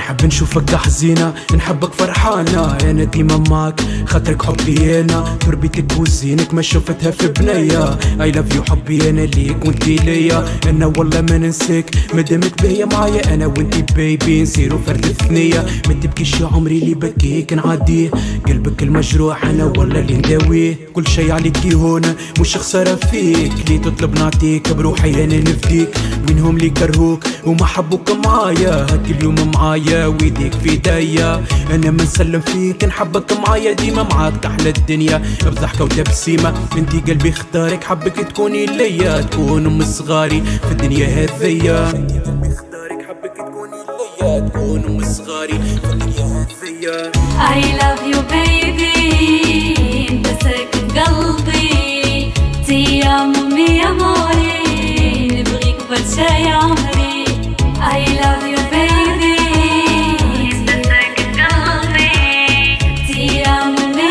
نحب نشوفك حزينة، نحبك فرحانة، انا ديما معك خاطرك حبي انا، تربيتك وزينك ما شفتها في بنية. اي لاف يو حبي انا ليك وانتي ليا، انا والله ما ننساك مادامك باهية معايا، انا وانتي بيبي نسيرو فرد الثنية. ما تبكيش يا عمري اللي بكيك نعديه، قلبك المجروح انا والله اللي نداويه. كل شي عليكي هون مش خسارة فيك، لي تطلب نعطيك بروحي انا نفديك. وينهم اللي كرهوك وما حبوك معايا، هاك اليوم معايا ويديك في ايديا. انا ما نسلم فيك نحبك معايا ديما، معاك احلى الدنيا بضحكة وتبسيمة. انتي قلبي اختارك حبك تكوني ليا، تكون ام صغاري في الدنيا هذيا. انتي قلبي اختارك حبك تكوني ليا، تكون ام صغاري في الدنيا هذيا. I love you baby، انت ساكن قلبي، تي amo mi amore، نبغيك برشا يا عمري. I love you baby، انت ساكن قلبي، تي amo mi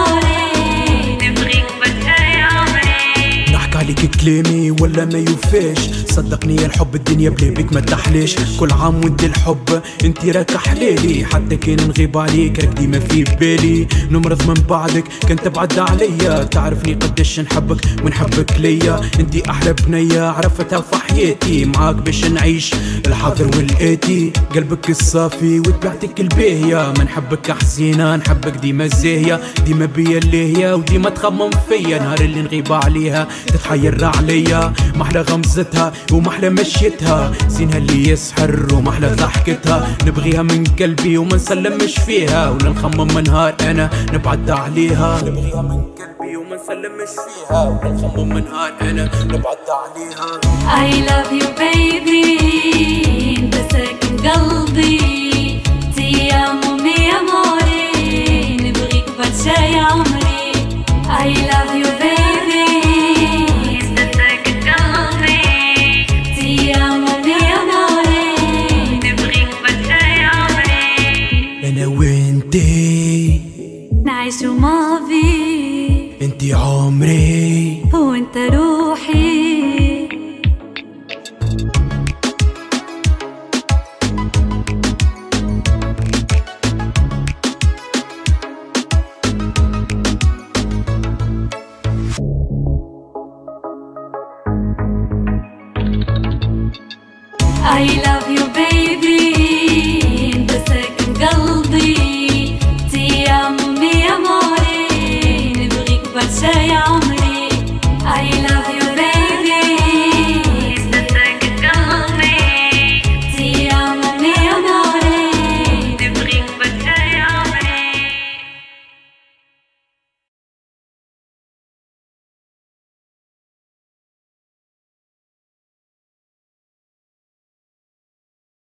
amore، نبغيك برشا يا عمري. نحكي عليك كلامي ولا ما يوفاش، صدقني يا الحب الدنيا بلا بيك ما تحلاش. كل عام وانت الحب انتي راك حلالي، حتى كان نغيب عليك راك ديما في بالي. نمرض من بعدك كان تبعد عليا، تعرفني قداش نحبك ونحبك ليا. انتي احلى بنية عرفتها في حياتي، معاك باش نعيش الحاضر والاتي. قلبك الصافي وطبيعتك الباهية، ما نحبك حزينة نحبك ديما زاهية، ديما بيا اللي وديما تخمم فيا. نهار اللي نغيب عليها تتحير عليا، محلى غمزتها ومحلى مشيتها، زينها اللي يسحر ومحلى ضحكتها. نبغيها من قلبي وما نسلمش فيها، ولا نخمم نهار انا نبعد عليها. نبغيها من قلبي وما نسلمش فيها، ولا نخمم نهار انا نبعد عليها. I love you baby، انت ساكن قلبي، تي amo mi amore، نبغيك برشا يا عمري. I love you baby، انت ساكن قلبي، تي amo mi amore، نبغيك برشا يا عمري. انا وانتي نعيشو ماضي، انتي عمري وانت روحي. I love you baby، انت ساكن قلبي.